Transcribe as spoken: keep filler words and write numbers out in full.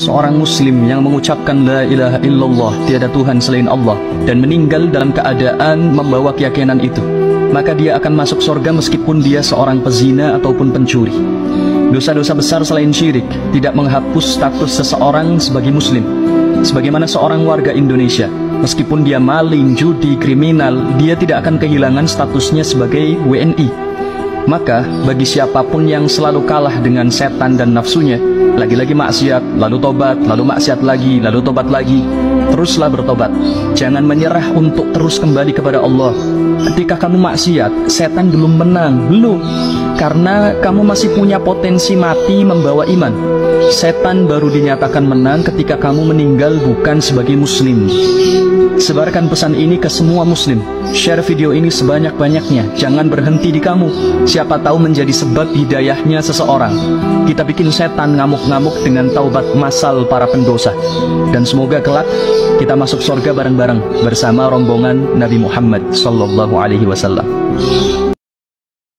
seorang muslim yang mengucapkan la ilaha illallah, tiada Tuhan selain Allah, dan meninggal dalam keadaan membawa keyakinan itu, maka dia akan masuk surga meskipun dia seorang pezina ataupun pencuri. Dosa-dosa besar selain syirik tidak menghapus status seseorang sebagai muslim. Sebagaimana seorang warga Indonesia, meskipun dia maling, judi, kriminal, dia tidak akan kehilangan statusnya sebagai W N I. Maka bagi siapapun yang selalu kalah dengan setan dan nafsunya, lagi-lagi maksiat, lalu tobat, lalu maksiat lagi, lalu tobat lagi, teruslah bertobat. Jangan menyerah untuk terus kembali kepada Allah. Ketika kamu maksiat, setan belum menang, belum. Karena kamu masih punya potensi mati membawa iman. Setan baru dinyatakan menang ketika kamu meninggal bukan sebagai muslim. Sebarkan pesan ini ke semua muslim. Share video ini sebanyak-banyaknya. Jangan berhenti di kamu. Siapa tahu menjadi sebab hidayahnya seseorang. Kita bikin setan ngamuk-ngamuk dengan taubat massal para pendosa. Dan semoga kelak kita masuk surga bareng-bareng bersama rombongan Nabi Muhammad sallallahu alaihi wasallam.